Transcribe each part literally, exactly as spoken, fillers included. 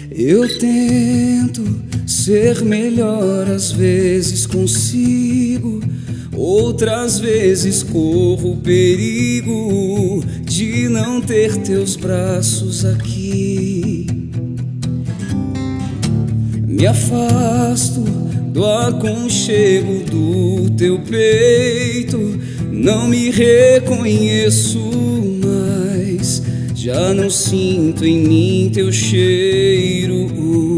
Eu tento ser melhor, às vezes consigo, outras vezes corro o perigo de não ter teus braços aqui. Me afasto do aconchego do teu peito, não me reconheço mais, já não sinto em mim teu cheiro.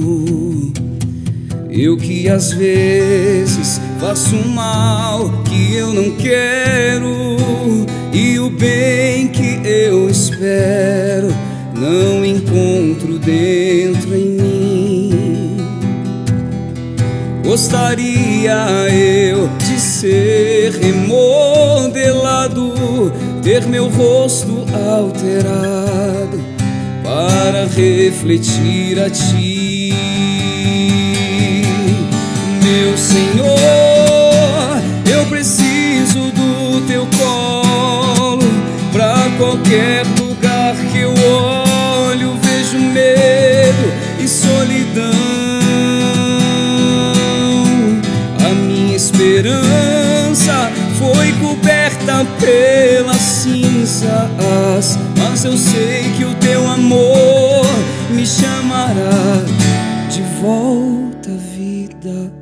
Eu que às vezes faço mal que eu não quero, e o bem que eu espero não encontro dentro em mim. Gostaria eu de ser remodelado, ter meu rosto alterado para refletir a ti. Meu Senhor, eu preciso do teu colo. Pra qualquer lugar que eu olho, vejo medo e solidão. A minha esperança foi coberta pelas cinzas, mas eu sei que o teu amor me chamará de volta à vida.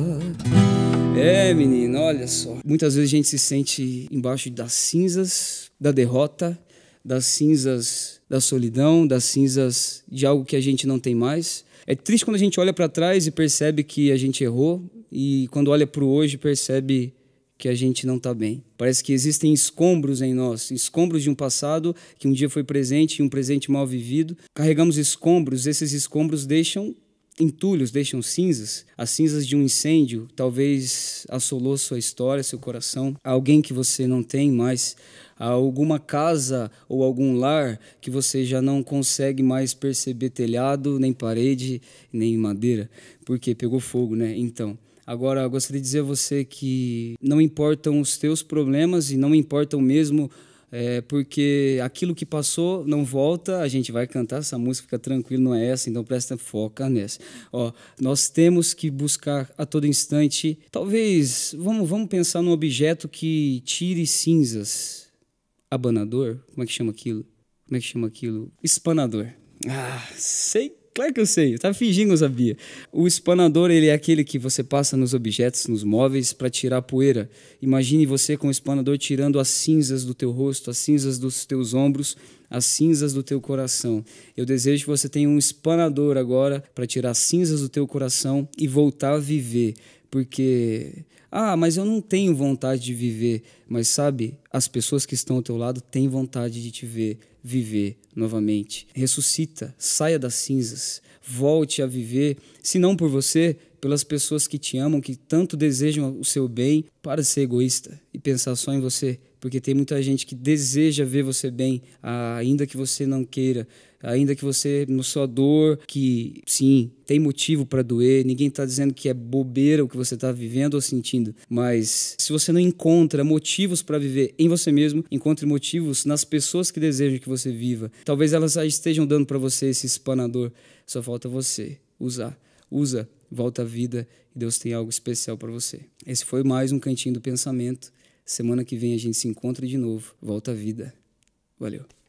É, menina, olha só. Muitas vezes a gente se sente embaixo das cinzas da derrota, das cinzas da solidão, das cinzas de algo que a gente não tem mais. É triste quando a gente olha para trás e percebe que a gente errou, e quando olha para o hoje percebe que a gente não está bem. Parece que existem escombros em nós, escombros de um passado que um dia foi presente e um presente mal vivido. Carregamos escombros, esses escombros deixam entulhos, deixam cinzas, as cinzas de um incêndio. Talvez assolou sua história, seu coração. Alguém que você não tem mais, alguma casa ou algum lar que você já não consegue mais perceber telhado, nem parede, nem madeira, porque pegou fogo, né? Então, agora eu gostaria de dizer a você que não importam os teus problemas, e não importam mesmo, É, porque aquilo que passou não volta. A gente vai cantar essa música, fica tranquilo, não é essa, então presta foca nessa. Ó, nós temos que buscar a todo instante, talvez, vamos, vamos pensar num objeto que tire cinzas. Abanador? Como é que chama aquilo? Como é que chama aquilo? Espanador. Ah, sei. Claro que eu sei, eu tava fingindo que eu sabia. O espanador, ele é aquele que você passa nos objetos, nos móveis, para tirar a poeira. Imagine você com o espanador tirando as cinzas do teu rosto, as cinzas dos teus ombros, as cinzas do teu coração. Eu desejo que você tenha um espanador agora para tirar as cinzas do teu coração e voltar a viver. Porque, ah, mas eu não tenho vontade de viver. Mas sabe, as pessoas que estão ao teu lado têm vontade de te ver viver novamente. Ressuscita, saia das cinzas, volte a viver, se não por você, pelas pessoas que te amam, que tanto desejam o seu bem. Para de ser egoísta e pensar só em você, porque tem muita gente que deseja ver você bem, ainda que você não queira, ainda que você, na sua dor, que sim, tem motivo para doer. Ninguém está dizendo que é bobeira o que você está vivendo ou sentindo, mas se você não encontra motivos para viver em você mesmo, encontre motivos nas pessoas que desejam que você viva. Talvez elas já estejam dando para você esse espanador, só falta você usar. Usa, volta à vida, e Deus tem algo especial para você. Esse foi mais um Cantinho do Pensamento. Semana que vem a gente se encontra de novo. Volta à vida. Valeu.